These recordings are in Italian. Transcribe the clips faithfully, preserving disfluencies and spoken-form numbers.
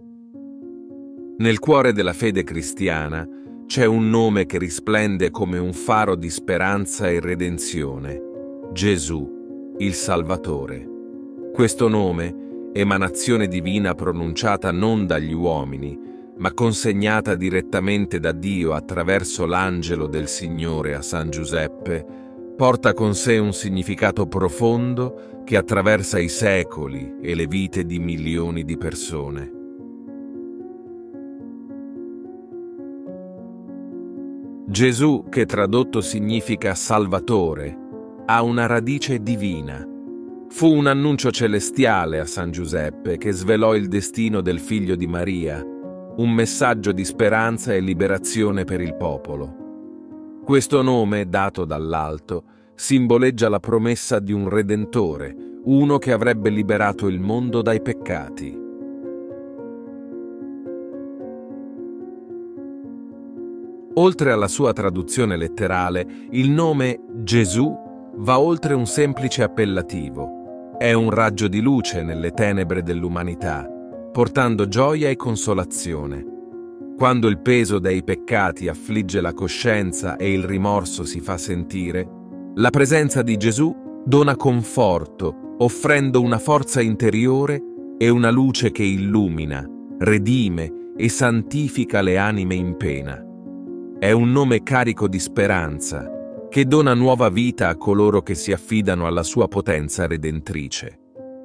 Nel cuore della fede cristiana c'è un nome che risplende come un faro di speranza e redenzione: Gesù, il Salvatore. Questo nome, emanazione divina pronunciata non dagli uomini, ma consegnata direttamente da Dio attraverso l'angelo del Signore a San Giuseppe, porta con sé un significato profondo che attraversa i secoli e le vite di milioni di persone. Gesù, che tradotto significa Salvatore, ha una radice divina. Fu un annuncio celestiale a San Giuseppe che svelò il destino del figlio di Maria, un messaggio di speranza e liberazione per il popolo. Questo nome, dato dall'alto, simboleggia la promessa di un Redentore, uno che avrebbe liberato il mondo dai peccati. Oltre alla sua traduzione letterale, il nome Gesù va oltre un semplice appellativo. È un raggio di luce nelle tenebre dell'umanità, portando gioia e consolazione. Quando il peso dei peccati affligge la coscienza e il rimorso si fa sentire, la presenza di Gesù dona conforto, offrendo una forza interiore e una luce che illumina, redime e santifica le anime in pena. È un nome carico di speranza, che dona nuova vita a coloro che si affidano alla sua potenza redentrice.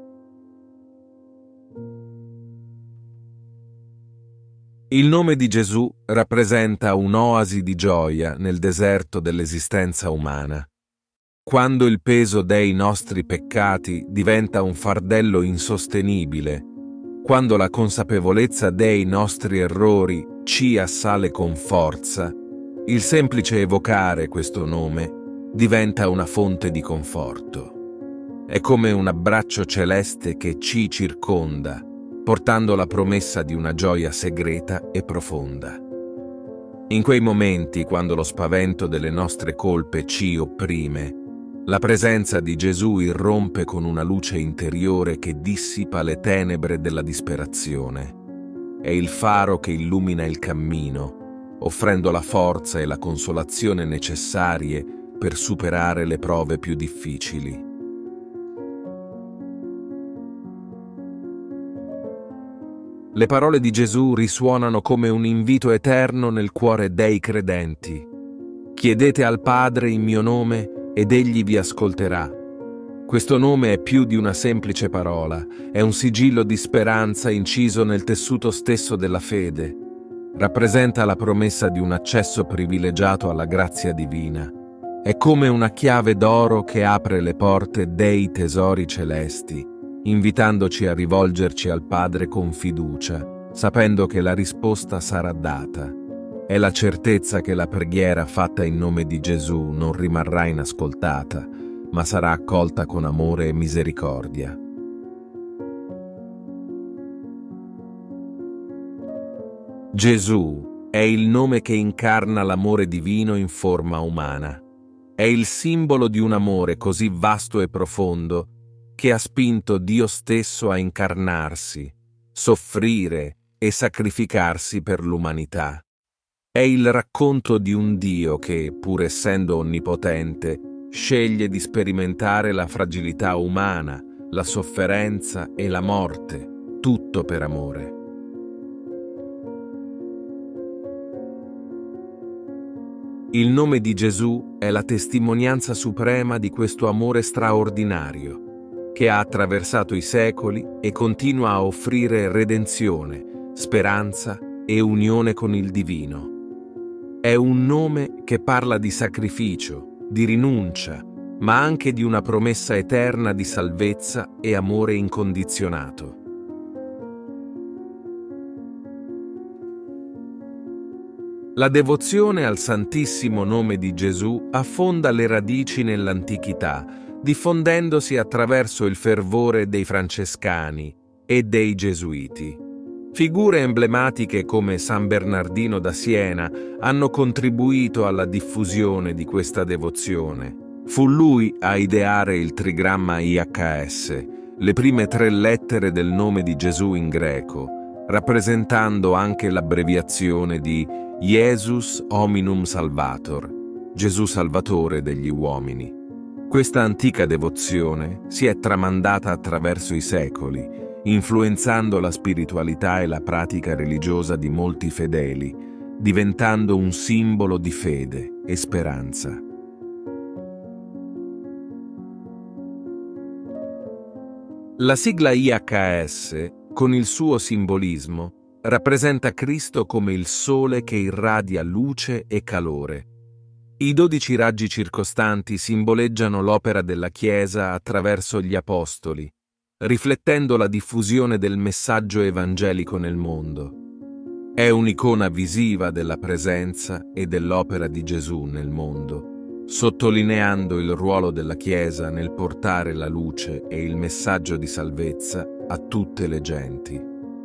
Il nome di Gesù rappresenta un'oasi di gioia nel deserto dell'esistenza umana. Quando il peso dei nostri peccati diventa un fardello insostenibile, quando la consapevolezza dei nostri errori ci assale con forza, il semplice evocare questo nome diventa una fonte di conforto. È come un abbraccio celeste che ci circonda, portando la promessa di una gioia segreta e profonda. In quei momenti, quando lo spavento delle nostre colpe ci opprime, la presenza di Gesù irrompe con una luce interiore che dissipa le tenebre della disperazione. È il faro che illumina il cammino, offrendo la forza e la consolazione necessarie per superare le prove più difficili. Le parole di Gesù risuonano come un invito eterno nel cuore dei credenti. Chiedete al Padre in mio nome ed Egli vi ascolterà. Questo nome è più di una semplice parola, è un sigillo di speranza inciso nel tessuto stesso della fede. Rappresenta la promessa di un accesso privilegiato alla grazia divina. È come una chiave d'oro che apre le porte dei tesori celesti, invitandoci a rivolgerci al Padre con fiducia, sapendo che la risposta sarà data. È la certezza che la preghiera fatta in nome di Gesù non rimarrà inascoltata, ma sarà accolta con amore e misericordia. Gesù è il nome che incarna l'amore divino in forma umana. È il simbolo di un amore così vasto e profondo che ha spinto Dio stesso a incarnarsi, soffrire e sacrificarsi per l'umanità. È il racconto di un Dio che, pur essendo onnipotente, sceglie di sperimentare la fragilità umana, la sofferenza e la morte, tutto per amore. Il nome di Gesù è la testimonianza suprema di questo amore straordinario, che ha attraversato i secoli e continua a offrire redenzione, speranza e unione con il divino. È un nome che parla di sacrificio, di rinuncia, ma anche di una promessa eterna di salvezza e amore incondizionato. La devozione al Santissimo Nome di Gesù affonda le radici nell'antichità, diffondendosi attraverso il fervore dei francescani e dei gesuiti. Figure emblematiche come San Bernardino da Siena hanno contribuito alla diffusione di questa devozione. Fu lui a ideare il trigramma I H S, le prime tre lettere del nome di Gesù in greco, rappresentando anche l'abbreviazione di Iesus Hominum Salvator, Gesù Salvatore degli uomini. Questa antica devozione si è tramandata attraverso i secoli, influenzando la spiritualità e la pratica religiosa di molti fedeli, diventando un simbolo di fede e speranza. La sigla I H S, con il suo simbolismo, rappresenta Cristo come il sole che irradia luce e calore. I dodici raggi circostanti simboleggiano l'opera della Chiesa attraverso gli Apostoli, riflettendo la diffusione del messaggio evangelico nel mondo. È un'icona visiva della presenza e dell'opera di Gesù nel mondo, sottolineando il ruolo della Chiesa nel portare la luce e il messaggio di salvezza a tutte le genti.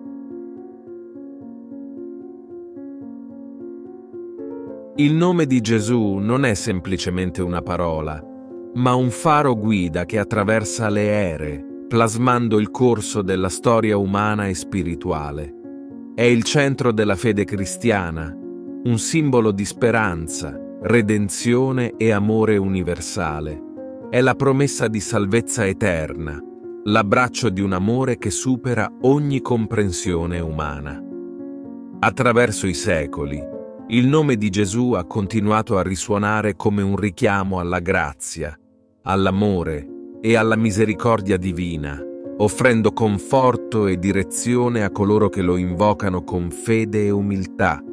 Il nome di Gesù non è semplicemente una parola, ma un faro guida che attraversa le ere, plasmando il corso della storia umana e spirituale. È il centro della fede cristiana, un simbolo di speranza, redenzione e amore universale. È la promessa di salvezza eterna, l'abbraccio di un amore che supera ogni comprensione umana. Attraverso i secoli, il nome di Gesù ha continuato a risuonare come un richiamo alla grazia, all'amore e alla misericordia divina, offrendo conforto e direzione a coloro che lo invocano con fede e umiltà.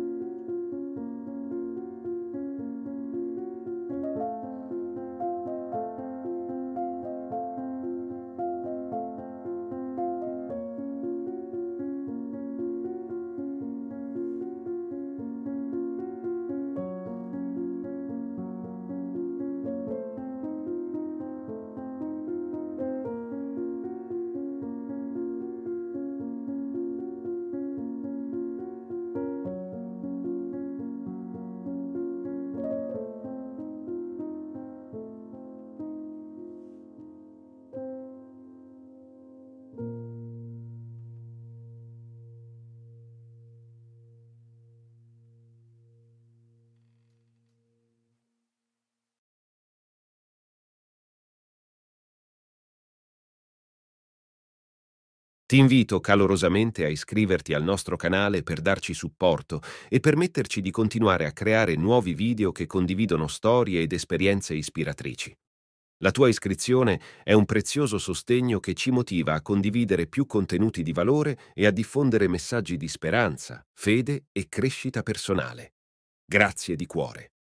Ti invito calorosamente a iscriverti al nostro canale per darci supporto e permetterci di continuare a creare nuovi video che condividono storie ed esperienze ispiratrici. La tua iscrizione è un prezioso sostegno che ci motiva a condividere più contenuti di valore e a diffondere messaggi di speranza, fede e crescita personale. Grazie di cuore.